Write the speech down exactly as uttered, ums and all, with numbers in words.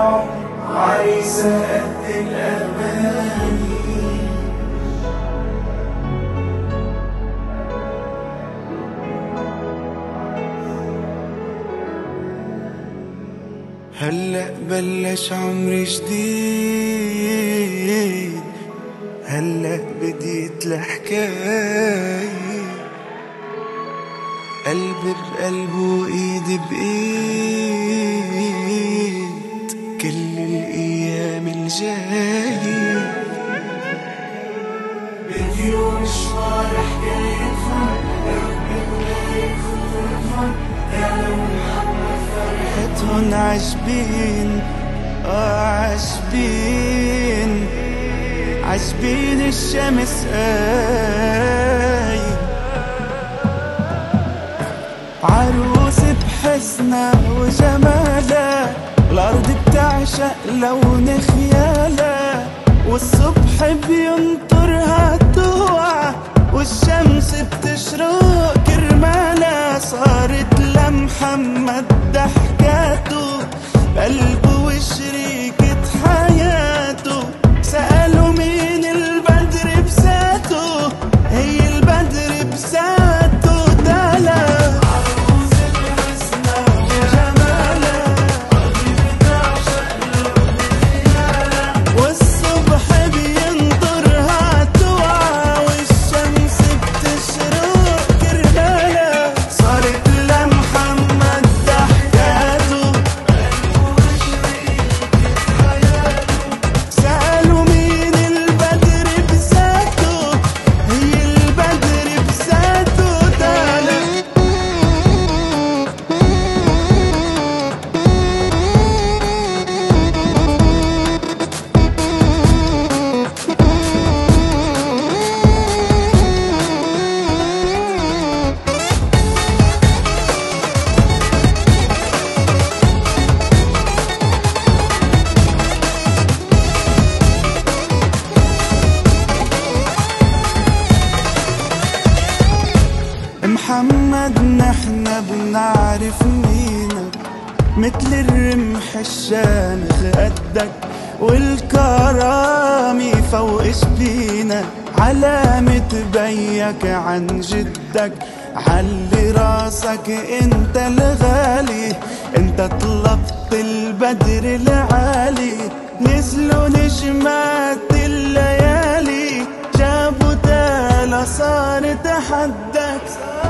العمر عايزة قد الأماني. هلأ بلش عمر جديد، هلأ بديت الحكاية، قلب بقلب وإيد بإيد كل الأيام الجاية. فيديو مشوار حكاية فن، يا لو محمد فرحتهم عجبين، آه عجبين عجبين الشمس آي عروس بحسنها وجمالها، الأرض بتعشق لون خيالها، والصبح بينطرها توعى، والشمس بتشرق كرمالها. صارت لمحمد ضحكاته بقلبه وشريكة حياته، سألوا مين البدر بذاته، هي البدر بذاته. دالا عروس بحسنها وجمالها، قلبي بتعشق لون خيالها، والصبح بينطرها توعى، والشمس بتشرق كرمالها. صارت لمحمد ضحكاته بقلبه وشريكة حياته، سألوا مين البدر بذاته، هي البدر بذاته. دالا محمد نحنا بنعرف مينك، مثل الرمح الشامخ قدك، والكرامي فوق شبينك، علامة بيك عن جدك. علي راسك انت الغالي، انت طلبت البدر العالي، نزلوا نجمات الليالي، جابوا تالا صار تحدك.